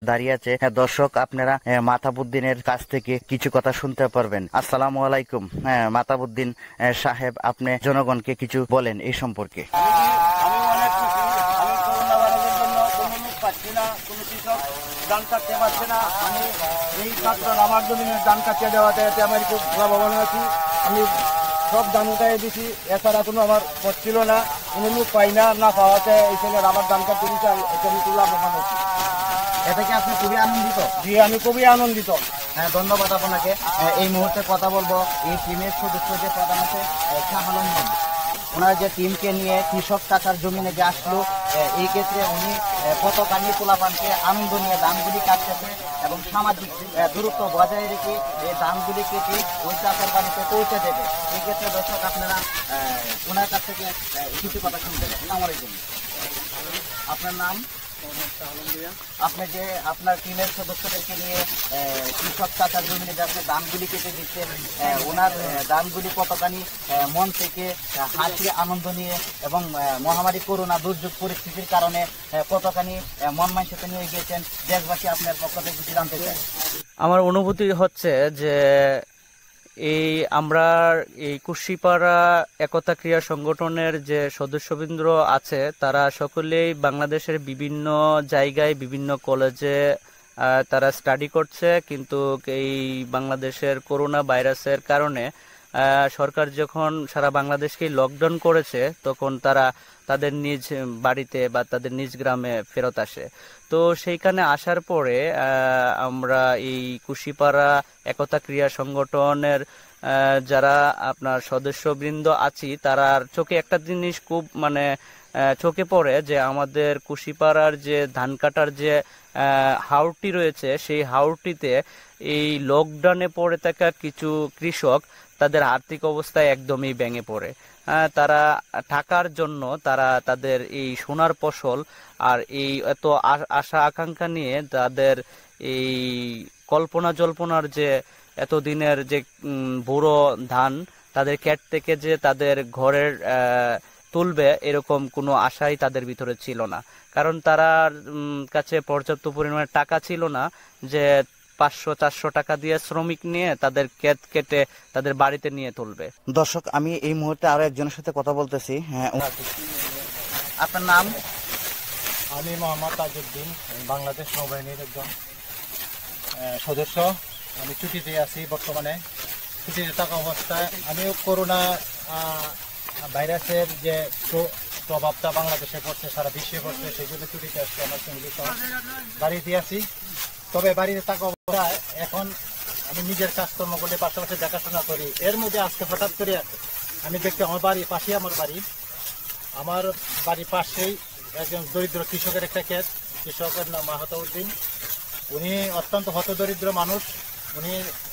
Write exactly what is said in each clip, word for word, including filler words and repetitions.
দাঁড়িয়ে আছে। দর্শক আপনারা মাতাবুদ্দিনের কাছ থেকে কিছু কথা শুনতে পারবেন। আসসালামু আলাইকুম। হ্যাঁ, মাতাবুদ্দিন সাহেব, আপনি জনগণকে কিছু বলেন এই সম্পর্কে। আমি অনেক খুশি। আমি করোনা ভাইরাসের জন্য কোনো লোক পাচ্ছি না, কোনো কৃষক ধান কাটতে পারছে না। আমি এই মাত্র আমার জমিনের ধান কাটিয়ে দেওয়াতে এতে আমি খুব লাভবান হয়েছি। আমি সব ধান উঠাই দিছি, এছাড়া কোনো আমার পড়ছিল না, কোনো লোক পাই না, না পাওয়াতে এই ছেলের আমার ধান কাটতে দিচ্ছে, এতে আমি খুব লাভবান হয়েছি। এ থেকে আপনি খুবই আনন্দিত? জি, আমি খুবই আনন্দিত। হ্যাঁ, ধন্যবাদ আপনাকে। এই মুহূর্তে কথা বলবো এই টিমের সদস্য যে প্রধান আছে শাহ আলম, ওনার যে টিমকে নিয়ে কৃষক চাচার জমিনে যে আসলো, এই ক্ষেত্রে উনি পতাকা নিয়ে পোলাপানকে আনন্দ নিয়ে ধানগুলি কাটতেছে এবং সামাজিক দূরত্ব বজায় রেখে এই ধানগুলি কেটে ওই চাচার বাড়িতে পৌঁছে দেবে। এই ক্ষেত্রে দর্শক আপনারা ওনার কাছ থেকে কিছু কথা শুনতে পারেন। আমার এই জন্য আপনার নাম? আপনি যে আপনার টিমের সদস্যদেরকে নিয়ে কৃষক চাচার জমিনে যাচ্ছে ধানগুলি কেটে দিচ্ছেন, ওনার ধানগুলি কতখানি মন থেকে হাসি আনন্দ নিয়ে এবং মহামারী করোনা দুর্যোগ পরিস্থিতির কারণে কতখানি মন মানসিকতা নিয়ে গিয়েছেন, দেশবাসী আপনার পক্ষ থেকে কিছু জানতে চাই। আমার অনুভূতি হচ্ছে যে এই আমরা এই কুশিপাড়া একতা ক্রিয়া সংগঠনের যে সদস্যবৃন্দ আছে তারা সকলেই বাংলাদেশের বিভিন্ন জায়গায় বিভিন্ন কলেজে তারা স্টাডি করছে, কিন্তু এই বাংলাদেশের করোনা ভাইরাসের কারণে সরকার যখন সারা বাংলাদেশকে লকডাউন করেছে তখন তারা তাদের নিজ বাড়িতে বা তাদের নিজ গ্রামে ফেরত আসে। তো সেইখানে আসার পরে আমরা এই কুশিপাড়া একতা ক্রিয়া সংগঠনের যারা আপনার সদস্যবৃন্দ আছি তারার চোখে একটা জিনিস খুব মানে চোখে পড়ে যে আমাদের কুশিপাড়ার যে ধান কাটার যে হাওরটি রয়েছে সেই হাওরটিতে এই লকডাউনে পড়ে থাকা কিছু কৃষক তাদের আর্থিক অবস্থায় একদমই ভেঙে পড়ে। তারা টাকার জন্য তারা তাদের এই সোনার ফসল আর এই এত আশা আকাঙ্ক্ষা নিয়ে তাদের এই কল্পনা জল্পনার যে এতদিনের যে বুড়ো ধান তাদের ক্ষেত থেকে যে তাদের ঘরের তুলবে এরকম কোনো আশাই তাদের ভিতরে ছিল না, কারণ তার কাছে পর্যাপ্ত পরিমাণে টাকা ছিল না যে পাঁচশো চারশো টাকা দিয়ে শ্রমিক নিয়ে তাদের ক্ষেত কেটে তাদের বাড়িতে নিয়ে তুলবে। দর্শক, আমি এই মুহূর্তে আরো একজনের সাথে কথা বলতেছি। হ্যাঁ, আপনার নাম? আমি মোহাম্মদ তাজউদ্দিন, বাংলাদেশ নৌবাহিনীর একজন সদস্য। আমি ছুটিতে আছি বর্তমানে। ছুটিতে থাকা অবস্থায় আমিও করোনা ভাইরাসের যে প্রভাবটা বাংলাদেশে পড়ছে, সারা বিশ্বে পড়ছে, সেগুলো ছুটিতে আসছে। আমার সঙ্গে বাড়িতে আছি। তবে বাড়িতে থাকা অবস্থায় এখন আমি নিজের কাজকর্ম করলে পাশাপাশি দেখাশোনা করি। এর মধ্যে আজকে হঠাৎ করে আমি দেখতে আমার বাড়ি পাশে আমার বাড়ি আমার বাড়ির পাশেই একজন দরিদ্র কৃষকের একটা ক্ষেত। কৃষকের নাম মাহাতাউদ্দিন। উনি অত্যন্ত হতদরিদ্র মানুষ। উনি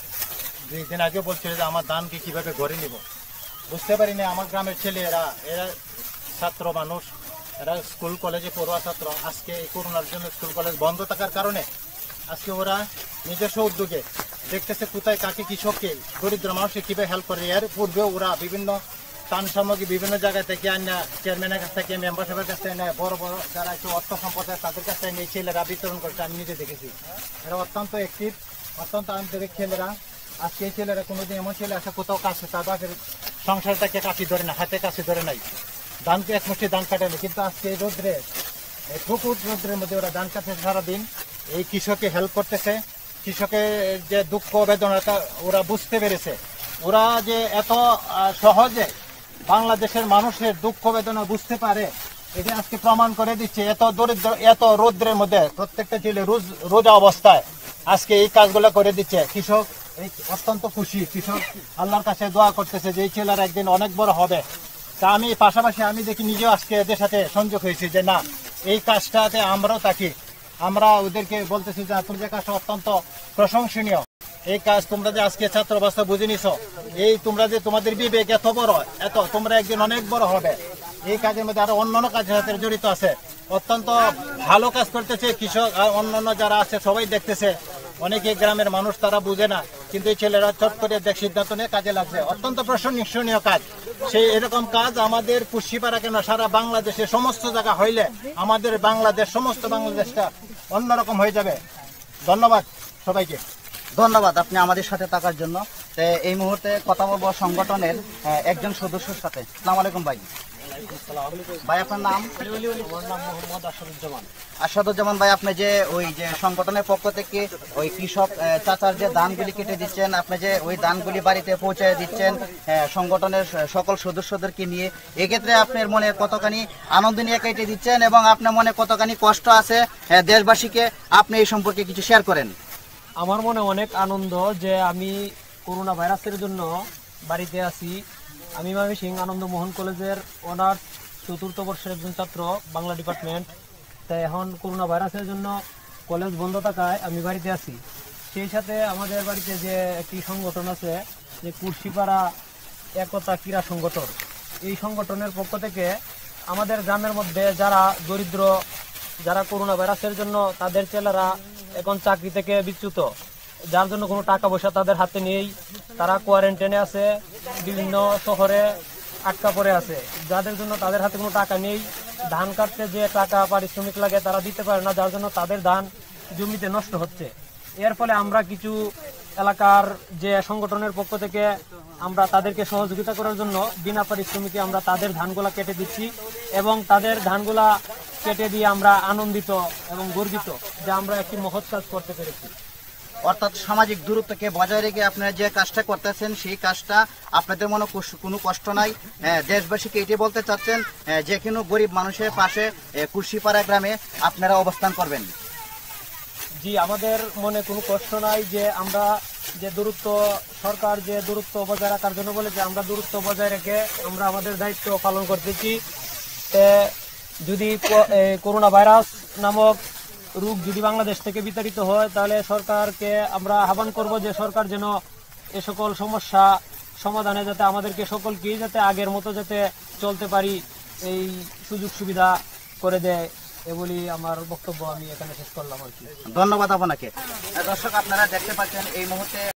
দুই দিন আগে বলছিল যে আমার ধানকে কীভাবে ঘরে নিব। বুঝতে পারিনি আমার গ্রামের ছেলে এরা এরা ছাত্র মানুষ, এরা স্কুল কলেজে পড়ুয়া ছাত্র। আজকে এই করোনার জন্য স্কুল কলেজ বন্ধ থাকার কারণে আজকে ওরা নিজস্ব উদ্যোগে দেখতেছে কোথায় কাকে কৃষককে দরিদ্র মানুষকে কীভাবে হেল্প করে। এর পূর্বেও ওরা বিভিন্ন ত্রাণ সামগ্রী বিভিন্ন জায়গা থেকে আনা, চেয়ারম্যানের কাছ থেকে, মেম্বার সাহেবের কাছ থেকে নেয়, বড় বড় যারা একটু অর্থ সম্পদ তাদের কাছ থেকে নিয়ে ছেলেরা বিতরণ করছে। আমি নিজে দেখেছি এরা অত্যন্ত অ্যাক্টিভ, অত্যন্ত আন্তরিক ছেলেরা। আজকে এই ছেলেরা কোনোদিন এমন ছেলে আসে কোথাও কাছে তাদের সংসারটাকে কাছে ধরে না, হাতে কাছে ধরে নাই, ধানকে এক মুঠি ধান কাটাবে। কিন্তু আজকে এই রোদ্রে, এই প্রকুট রোদ্রের মধ্যে ওরা ধান কাটছে সারাদিন, এই কৃষককে হেল্প করতেছে। কৃষকের যে দুঃখ বেদনাটা ওরা বুঝতে পেরেছে। ওরা যে এত সহজে বাংলাদেশের মানুষের দুঃখ বেদনা বুঝতে পারে এটা আজকে প্রমাণ করে দিচ্ছে। এত দরিদ্র, এত রৌদ্রের মধ্যে প্রত্যেকটা ছেলে রোজ রোজা অবস্থায় আজকে এই কাজগুলো করে দিচ্ছে। কৃষক এই অত্যন্ত খুশি। কৃষক আল্লাহর কাছে দোয়া করতেছে যে এই ছেলেরা একদিন অনেক বড় হবে। তা আমি পাশাপাশি আমি দেখি নিজেও আজকে এদের সাথে সংযোগ হয়েছি যে না, এই কাজটাতে আমরাও থাকি। আমরা ওদেরকে বলতেছি যে তোমরা যে কাজটা অত্যন্ত প্রশংসনীয়। এই কাজ তোমরা যে আজকে ছাত্র অবস্থা বুঝে নিছ, এই তোমরা যে তোমাদের বিবেক এত বড়, এত তোমরা একদিন অনেক বড় হবে। এই কাজের মধ্যে আরো অন্যান্য কাজের সাথে জড়িত আছে। অত্যন্ত ভালো কাজ করতেছে কৃষক আর অন্যান্য যারা আছে সবাই দেখতেছে। অনেকে গ্রামের মানুষ তারা বুঝে না, কিন্তু এই ছেলেরা চট করে দেখ সিদ্ধান্ত নিয়ে কাজে লাগছে। অত্যন্ত প্রশংসনীয় কাজ। সেই এরকম কাজ আমাদের কুশিপাড়া কেন সারা বাংলাদেশে সমস্ত জায়গা হইলে আমাদের বাংলাদেশ, সমস্ত বাংলাদেশটা অন্যরকম হয়ে যাবে। ধন্যবাদ সবাইকে। ধন্যবাদ আপনি আমাদের সাথে থাকার জন্য। তো এই মুহূর্তে কথা বলবো সংগঠনের আহ, একজন সদস্যের সাথে। আসসালামু আলাইকুম ভাই। ভাই আপনার নাম? আমার নাম মোহাম্মদ আসাদুজ্জামান। আসাদুজ্জামান ভাই, আপনি যে ওই যে সংগঠনের পক্ষ থেকে ওই কৃষক আহ, চাচার যে ধানগুলি কেটে দিচ্ছেন, আপনি যে ওই ধানগুলি বাড়িতে পৌঁছে দিচ্ছেন আহ, সংগঠনের সকল সদস্যদেরকে নিয়ে, এক্ষেত্রে আপনার মনে কতখানি আনন্দ নিয়ে কেটে দিচ্ছেন এবং আপনার মনে কতখানি কষ্ট আছে আহ, দেশবাসীকে আপনি এই সম্পর্কে কিছু শেয়ার করেন। আমার মনে অনেক আনন্দ যে আমি করোনা ভাইরাসের জন্য বাড়িতে আছি। আমি ময়মনসিংহ আনন্দ মোহন কলেজের অনার্স চতুর্থ বর্ষের একজন ছাত্র, বাংলা ডিপার্টমেন্ট। তাই এখন করোনা ভাইরাসের জন্য কলেজ বন্ধ থাকায় আমি বাড়িতে আছি। সেই সাথে আমাদের বাড়িতে যে একটি সংগঠন আছে, যে কুর্শিপাড়া একতা ক্রীড়া সংগঠন, এই সংগঠনের পক্ষ থেকে আমাদের গ্রামের মধ্যে যারা দরিদ্র, যারা করোনা ভাইরাসের জন্য তাদের ছেলেরা এখন চাকরি থেকে বিচ্যুত, যার জন্য কোনো টাকা পয়সা তাদের হাতে নেই, তারা কোয়ারেন্টাইনে আছে, বিভিন্ন শহরে আটকা পড়ে আছে, যাদের জন্য তাদের হাতে কোনো টাকা নেই, ধান কাটতে যে টাকা পারিশ্রমিক লাগে তারা দিতে পারে না, যার জন্য তাদের ধান জমিতে নষ্ট হচ্ছে। এর ফলে আমরা কিছু এলাকার যে সংগঠনের পক্ষ থেকে আমরা তাদেরকে সহযোগিতা করার জন্য বিনা পারিশ্রমিকে আমরা তাদের ধানগুলা কেটে দিচ্ছি এবং তাদের ধানগুলা কেটে দিয়ে আমরা আনন্দিত এবং গর্বিত যে আমরা একটি মহৎ কাজ করতে পেরেছি। অর্থাৎ সামাজিক দূরত্বকে বজায় রেখে আপনারা যে কাজটা করতেছেন, সেই কাজটা আপনাদের মনে কষ্ট- কোনো কষ্ট নাই। আহ, দেশবাসীকে এটি বলতে চাচ্ছেন আহ, যে কোনো গরিব মানুষের পাশে আহ, কুর্শিপাড়া গ্রামে আপনারা অবস্থান করবেন। জি, আমাদের মনে কোনো কষ্ট নাই যে আমরা যে দূরত্ব, সরকার যে দূরত্ব বজায় রাখার জন্য বলেছে, আমরা দূরত্ব বজায় রেখে আমরা আমাদের দায়িত্ব পালন করতেছি। এ, যদি ক- এ, করোনা ভাইরাস নামক রোগ যদি বাংলাদেশ থেকে বিতাড়িত হয়, তাহলে সরকারকে আমরা আহ্বান করব যে সরকার যেন এ সকল সমস্যা সমাধানে যাতে আমাদেরকে সকলকেই যাতে আগের মতো যাতে চলতে পারি এই সুযোগ সুবিধা করে দেয়। এ বলি আমার বক্তব্য আমি এখানে শেষ করলাম আর কি। ধন্যবাদ আপনাকে। আহ, দর্শক, আপনারা দেখতে পাচ্ছেন এই মুহূর্তে